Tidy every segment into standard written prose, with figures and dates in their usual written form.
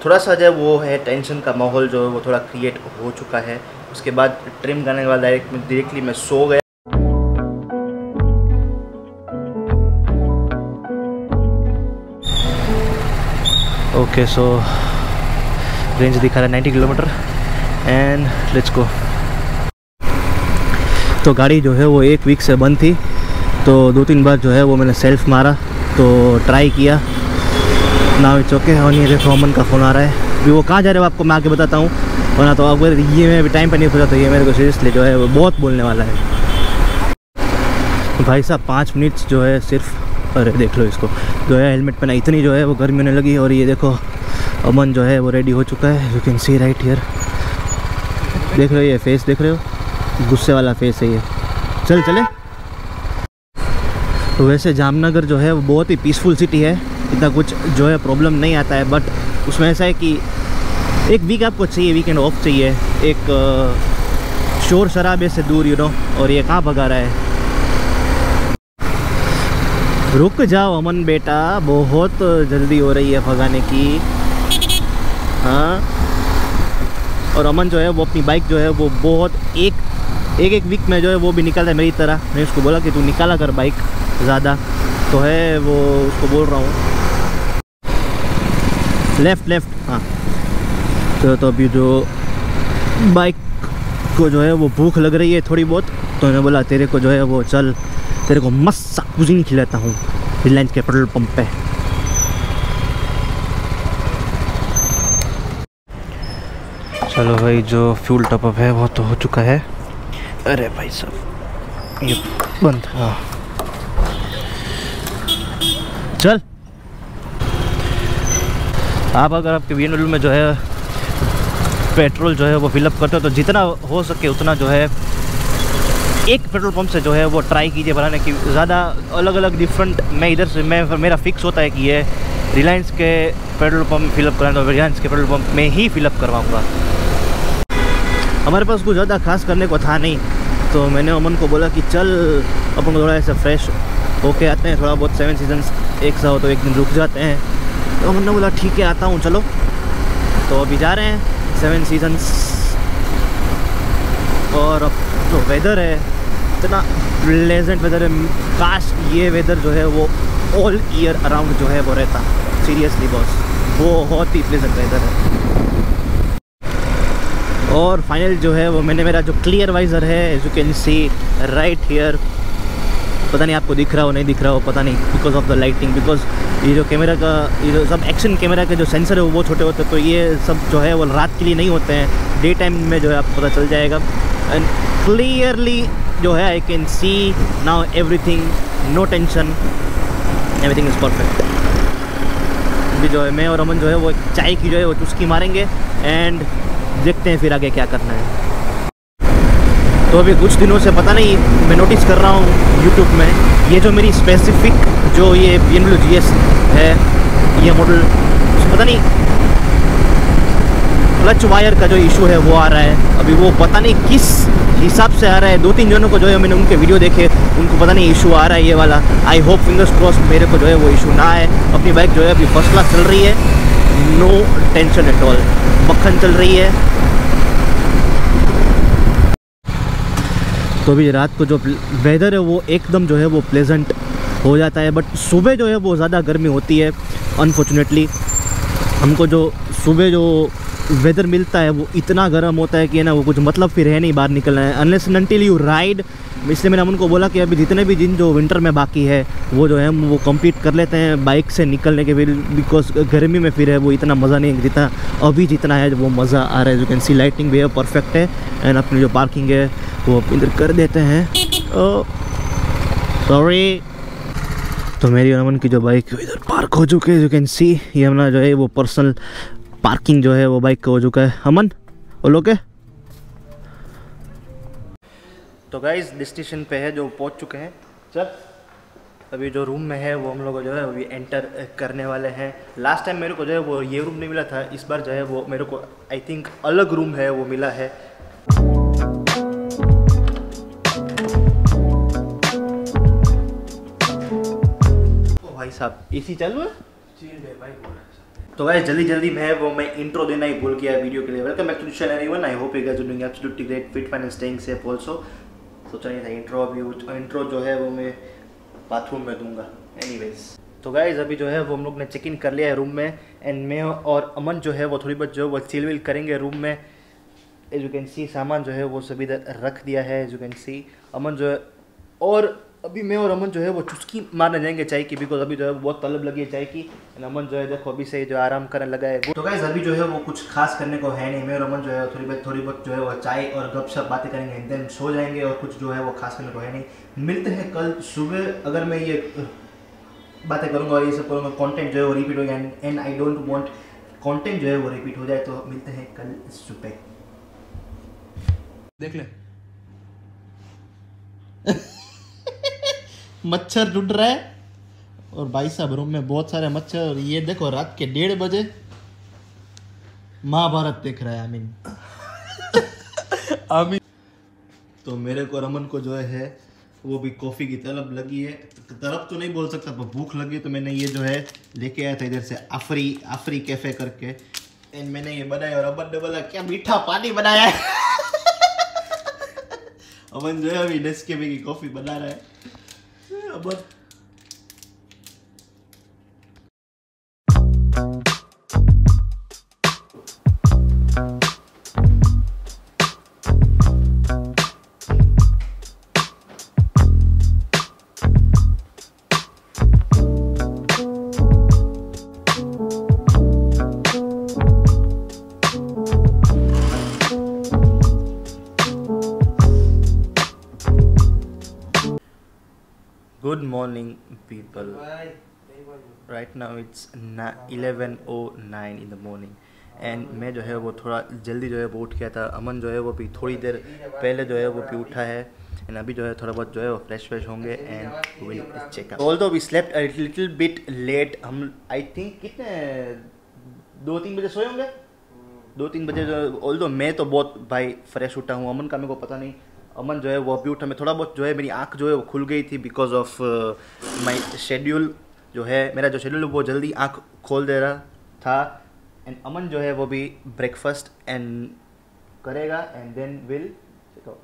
थोड़ा सा जो है वो है टेंशन का माहौल जो है वो थोड़ा क्रिएट हो चुका है। उसके बाद ट्रिम करने के बाद डायरेक्टली मैं सो गया। ओके सो रेंज दिखा रहा है 90 किलोमीटर एंड लेट्स गो। तो गाड़ी जो है वो 1 वीक से बंद थी, तो 2-3 बार जो है वो मैंने सेल्फ मारा, तो ट्राई किया। Now it's okay. और ये देखो अमन का फ़ोन आ रहा है। अभी वो कहाँ जा रहे हो आपको मैं आगे बताता हूँ, वरना तो अगर ये मैं अभी टाइम पे नहीं पहुँचा तो ये मेरे को सीरियसली जो है वो बहुत बोलने वाला है। भाई साहब 5 मिनट जो है सिर्फ, अरे देख लो इसको जो है हेलमेट पहना, इतनी जो है वो गर्मी होने लगी। और ये देखो अमन जो है वो रेडी हो चुका है, you can see right here. देख रहे हो ये फेस, देख रहे हो गुस्से वाला फेस है ये। चल चले। तो वैसे जामनगर जो है वो बहुत ही पीसफुल सिटी है, इतना कुछ जो है प्रॉब्लम नहीं आता है। बट उसमें ऐसा है कि एक वीक आपको चाहिए, वीकेंड ऑफ चाहिए, एक शोर शराबे से दूर यू नो। और ये कहाँ भगा रहा है, रुक जाओ अमन बेटा, बहुत जल्दी हो रही है भगाने की। हाँ, और अमन जो है वो अपनी बाइक जो है वो बहुत एक वीक में जो है वो भी निकालता है मेरी तरह। मैं उसको बोला कि तू निकाला कर बाइक ज़्यादा, तो है वो उसको बोल रहा हूँ लेफ़्ट। हाँ, तो अभी जो बाइक को जो है वो भूख लग रही है थोड़ी बहुत, तो मैंने बोला तेरे को जो है वो चल, तेरे को मस्त सा कुजीन खिलाता हूँ रिलायंस के पेट्रोल पंप पे। चलो भाई, जो फ्यूल टॉपअप है वो तो हो चुका है। अरे भाई साहब ये बंद। हाँ चल। आप अगर आपके BMW में जो है पेट्रोल जो है वो फिलअप करते हो तो जितना हो सके उतना जो है एक पेट्रोल पंप से जो है वो ट्राई कीजिए बनाने की। ज़्यादा अलग अलग डिफरेंट मैं इधर से मेरा फिक्स होता है कि ये रिलायंस के पेट्रोल पंप फिलअप कराना, तो रिलायंस के पेट्रोल पंप में ही फिलअप करवाऊँगा। हमारे पास कुछ ज़्यादा खास करने को था नहीं, तो मैंने अमन को बोला कि चल अपन को थोड़ा ऐसा फ्रेश होके आते हैं, थोड़ा बहुत 7 सीजन्स एक सा हो तो एक दिन रुक जाते हैं। तो अमन ने बोला ठीक है आता हूँ चलो। तो अभी जा रहे हैं 7 सीजन्स। और अब जो वेदर है इतना प्लेजेंट वेदर है, काश ये वेदर जो है वो ऑल ईयर अराउंड जो है वो रहता। सीरियसली बॉस, बहुत ही प्लेजेंट वेदर है। और फाइनल जो है वो मैंने मेरा जो क्लियर वाइजर है as you can see right here, पता नहीं आपको दिख रहा हो नहीं दिख रहा हो पता नहीं, because of the lighting. Because ये जो कैमरा का ये जो सब एक्शन कैमरा के जो सेंसर है वो बहुत छोटे होते हैं, तो ये सब जो है वो रात के लिए नहीं होते हैं, डे टाइम में जो है आपको पता चल जाएगा। एंड क्लियरली जो है I can see now everything, no tension, everything is perfect. अभी जो है मैं और अमन जो है वो चाय की जो है वो चुस्की मारेंगे एंड देखते हैं फिर आगे क्या करना है। तो अभी कुछ दिनों से पता नहीं मैं नोटिस कर रहा हूँ यूट्यूब में, ये जो मेरी स्पेसिफिक जो ये BMW GS है ये मॉडल, पता नहीं क्लच वायर का जो इशू है वो आ रहा है। अभी वो पता नहीं किस हिसाब से आ रहा है, 2-3 जनों को जो है मैंने उनके वीडियो देखे, उनको पता नहीं इशू आ रहा है ये वाला। आई होप फिंगर्स क्रॉस मेरे को जो है वो इशू ना आए। अपनी बाइक जो है अभी फर्स्ट क्लास चल रही है, नो टेंशन एट ऑल, मक्खन चल रही है। तो अभी रात को जो वेदर है वो एकदम जो है वो प्लेजेंट हो जाता है, बट सुबह जो है वो ज़्यादा गर्मी होती है। अनफॉर्चुनेटली हमको जो सुबह जो वेदर मिलता है वो इतना गर्म होता है कि ना वो कुछ मतलब फिर है नहीं बाहर निकलना है अनलेस अनटिल यू राइड। इसलिए मैंने उनको बोला कि अभी जितने भी दिन जो विंटर में बाकी है वो जो है वो कंप्लीट कर लेते हैं बाइक से निकलने के, फिर बिकॉज गर्मी में फिर है वो इतना मज़ा नहीं है जितना अभी जितना है वो मज़ा आ रहा है। यू कैन सी लाइटिंग भी है परफेक्ट है एंड अपनी जो पार्किंग है वो इधर कर देते हैं। सॉरी। तो मेरी अमन की जो बाइक इधर पार्क हो चुके हैं, यू कैन सी ये अपना जो है वो पर्सनल पार्किंग जो है वो बाइक का हो चुका है। अमन वो लोग है। तो गाइस डेस्टिनेशन पे है जो पहुंच चुके हैं। चल अभी जो रूम में है वो हम लोग जो है अभी एंटर करने वाले हैं। लास्ट टाइम मेरे को जो है वो ये रूम नहीं मिला था, इस बार जो है वो मेरे को आई थिंक अलग रूम है वो मिला है। ओ भाई साहब एसी चालू है? भाई। तो गाइस जल्दी मैं इंट्रो देना ही भूल गया वीडियो के लिए। Welcome back to the channel everyone, I hope you guys are doing absolutely great, fit fine and staying safe also. सोचा नहीं था इंट्रो जो है वो मैं बाथरूम में दूंगा। एनीवेज तो गाइस अभी जो है वो हम लोग ने चेक इन कर लिया है रूम में, एंड मैं और अमन जो है वो थोड़ी बहुत जो है वो चिल विल करेंगे रूम में। एज यू कैन सी सामान जो है वो सभी इधर रख दिया है। As you can see Aman जो है, और अभी मैं और अमन जो है वो चुस्की मारने जाएंगे चाय की, बिकॉज अभी जो है बहुत तलब लगी है चाय की। एंड अमन जो है देखो अभी से जो आराम करने लगा है। तो गाइस अभी जो है वो कुछ खास करने को है नहीं, मैं और अमन जो है थोड़ी बहुत जो है वो चाय और गपशप बातें करेंगे, एंड देन सो जाएंगे, और कुछ जो है वो खास करने को है नहीं। मिलते हैं कल सुबह। अगर मैं ये बातें करूँगा और ये सब करूँगा, कंटेंट जो है वो रिपीट हो जाए, and I don't want content जो है वो रिपीट हो जाए। तो मिलते हैं कल सुबह। देख ले मच्छर ढूंढ रहा है, और भाई साहब रूम में बहुत सारे मच्छर। और ये देखो रात के 1:30 बजे महाभारत देख रहा है आमीन। तो मेरे को रमन को जो है वो भी कॉफ़ी की तलब लगी है। तलब तो नहीं बोल सकता, पर भूख लगी, तो मैंने ये जो है लेके आया था इधर से आफरी कैफ़े करके, एंड मैंने ये बनाया। और अमन ने बोला क्या मीठा पानी बनाया है। अमन जो है अभी नेस्कैफे की कॉफ़ी बना रहा है। अमन Good morning people. Right now it's 11:09 in the morning, and मैं जो है वो थोड़ा जल्दी जो है वो उठ गया था। अमन जो है वो भी थोड़ी देर पहले जो है वो भी उठा है, एंड अभी जो है थोड़ा बहुत जो है वो फ्रेश होंगे, and will check out. Although we slept a little bit late. हम आई थिंक कितने 2-3 बजे सोए होंगे, 2-3 बजे जो। ऑल्दो मैं तो बहुत भाई फ्रेश उठा हूँ, अमन का मेरे को पता नहीं। अमन जो है वो अभी उठा, मैं थोड़ा बहुत जो है मेरी आंख जो है वो खुल गई थी बिकॉज ऑफ माय शेड्यूल जो है, मेरा जो शेड्यूल वो जल्दी आंख खोल दे रहा था। एंड अमन जो है वो भी ब्रेकफास्ट एंड करेगा, and then will check out.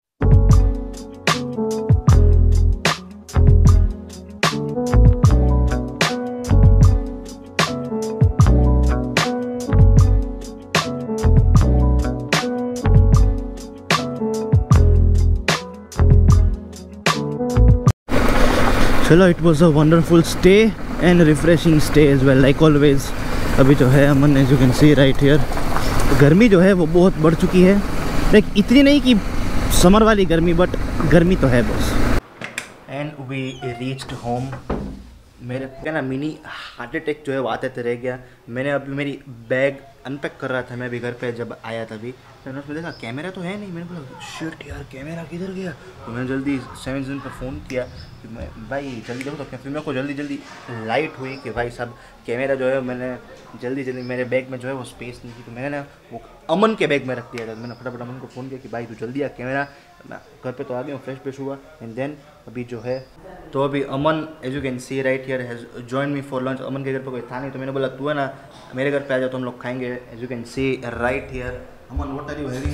चलो it was a wonderful stay and refreshing stay as well, like always. अभी जो है Aman as you can see right here, गर्मी जो है वो बहुत बढ़ चुकी है। लाइक इतनी नहीं कि समर वाली गर्मी, बट गर्मी तो है बस। And we reached home. मेरे क्या ना मिनी हार्ट अटैक जो है वो आते रह गया। मैंने अभी मेरी बैग अनपैक कर रहा था मैं भी घर पे जब आया तभी, तो मैंने उसमें देखा कैमरा तो है नहीं। मैंने बोला शिट यार कैमरा किधर गया। तो मैंने जल्दी 7 पर फ़ोन किया कि मैं भाई जल्दी देखो। तो फिर मेरे को जल्दी लाइट हुई कि भाई साहब कैमरा जो है मैंने जल्दी मेरे बैग में जो है वो स्पेस नहीं थी, तो मैंने ना वो अमन के बैग में रख दिया था। मैंने फटाफट अमन को फ़ोन किया कि भाई तू जल्दी आ, कैमरा। मैं घर पे तो आ गया हूँ, फ्रेश हुआ, एंड देन अभी जो है तो अभी Aman as you can see right here has join me for lunch. Aman के घर पे कोई था नहीं, तो मैंने बोला तू है ना मेरे घर पे आ जाओ तो हम लोग खाएंगे। As you can see right here. Aman what are you having?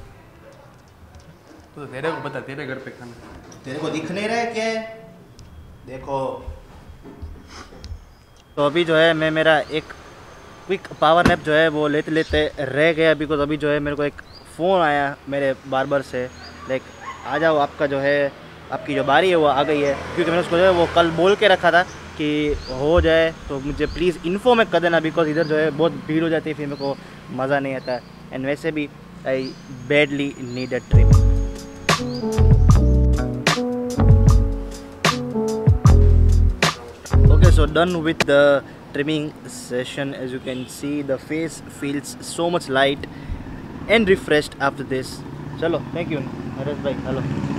तो तेरे को पता, तेरे घर पे खाना, तेरे को दिख नहीं रहा है क्या? देखो तो अभी जो है मैं मेरा एक क्विक पावर नैप जो है वो लेते रह गया, बिकॉज अभी जो है मेरे को एक फ़ोन आया मेरे बार्बर से, लाइक आ जाओ आपका जो है आपकी जो बारी है वो आ गई है। क्योंकि मैंने उसको जो है वो कल बोल के रखा था कि हो जाए तो मुझे प्लीज़ इन्फो में कर देना, बिकॉज इधर जो है बहुत भीड़ हो जाती है, फिर मेरे को मज़ा नहीं आता। एंड वैसे भी I badly need a trim. Okay, so done with the trimming session. As you can see, the face feels so much light and refreshed after this. चलो थैंक यू नरेश भाई। हेलो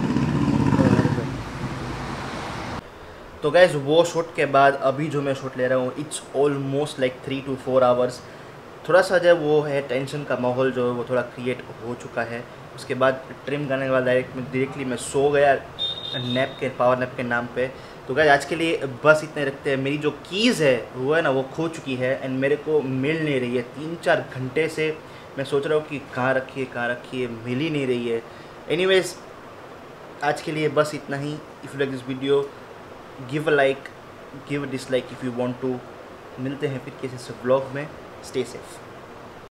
तो गैस वो shot के बाद अभी जो मैं shot ले रहा हूँ it's almost like 3 to 4 hours. थोड़ा सा जो वो है टेंशन का माहौल जो है वो थोड़ा क्रिएट हो चुका है। उसके बाद ट्रिम करने के बाद डायरेक्टली मैं सो गया नैप के, पावर नैप के नाम पे। तो गाइस आज के लिए बस इतने रखते हैं। मेरी जो कीज़ है वो है ना वो खो चुकी है एंड मेरे को मिल नहीं रही है। 3-4 घंटे से मैं सोच रहा हूँ कि कहाँ रखी है, मिल ही नहीं रही है। एनीवेज आज के लिए बस इतना ही। If you like this video give a like, give a dislike if you want to. मिलते हैं फिर किसी से ब्लॉग में। Stay safe.